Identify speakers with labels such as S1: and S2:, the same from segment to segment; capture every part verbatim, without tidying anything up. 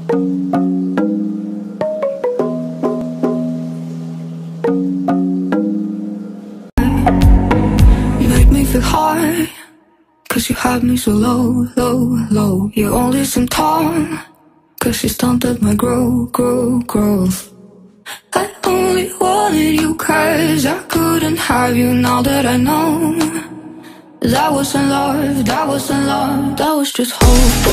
S1: Feel high, cause you had me so low, low, low. You only seem tall, cause you stunted my growth, growth, growth. I only wanted you cause I couldn't have you. Now that I know that wasn't love, that wasn't love, that was just hope.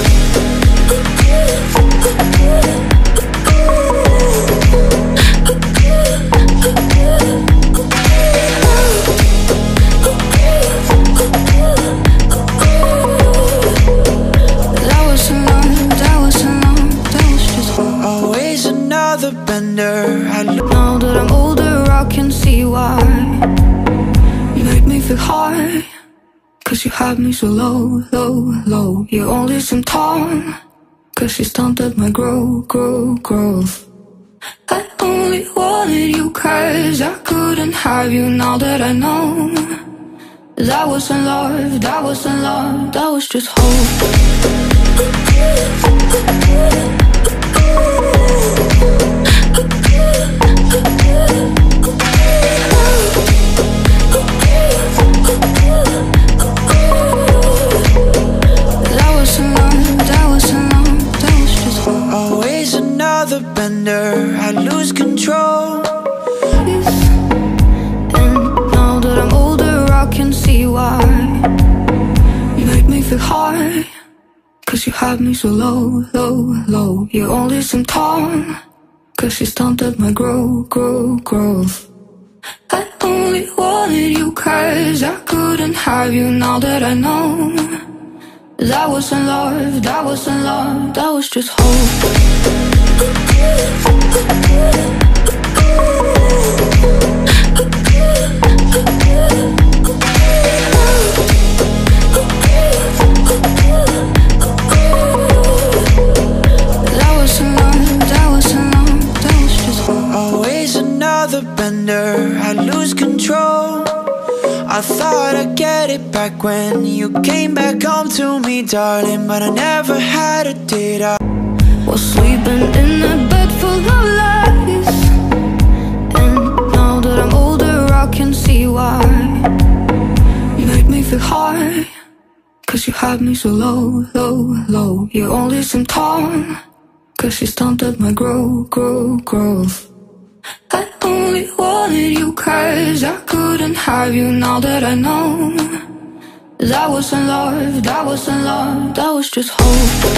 S1: Now that I'm older, I can see why. You made me feel high, cause you had me so low, low, low. You only seem tall, cause you stunted my growth, growth, growth. I only wanted you cause I couldn't have you. Now that I know that wasn't love, that wasn't love, that was just hope. I lose control. And now that I'm older, I can see why. You made me feel high, cause you had me so low, low, low. You only seem tall, cause you stunted my growth, growth, growth. I only wanted you cause I couldn't have you. Now that I know that wasn't love, that wasn't love, that was just hope. I lose control. I thought I'd get it back when you came back home to me, darling, but I never had it, did I? Was sleeping in a bed full of lies. And now that I'm older, I can see why. You made me feel high, cause you had me so low, low, low. You only seem tall, cause you stunted my growth, growth, growth. I only wanted you cause I couldn't have you. Now that I know that wasn't love, that wasn't love, that was just hope.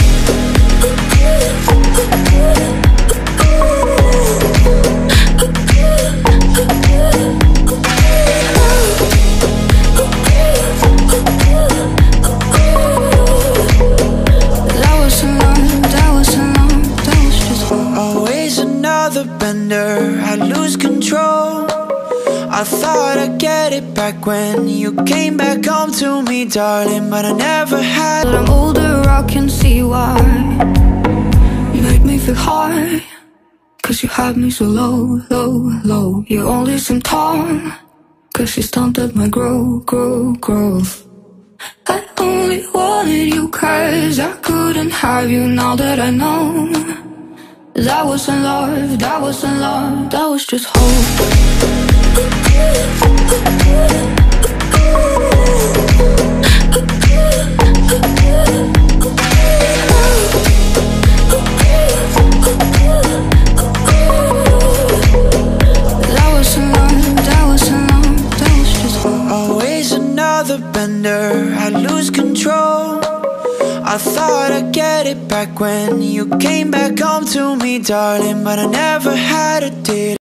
S1: That wasn't love, that wasn't love, that was just hope. Always another bender, I lose control. I thought I'd get it back when you came back home to me, darling, but I never had. But I'm older, I can see why. You made me feel high, cause you had me so low, low, low. You only seem tall, cause you stunted my growth, growth, growth. I only wanted you cause I couldn't have you. Now that I know that wasn't love, that wasn't love, that was just hope. That wasn't love, that wasn't love, that was just hope. Always another bender, I lose control. I thought I'd get it back when you came back home to me, darling, but I never had it, did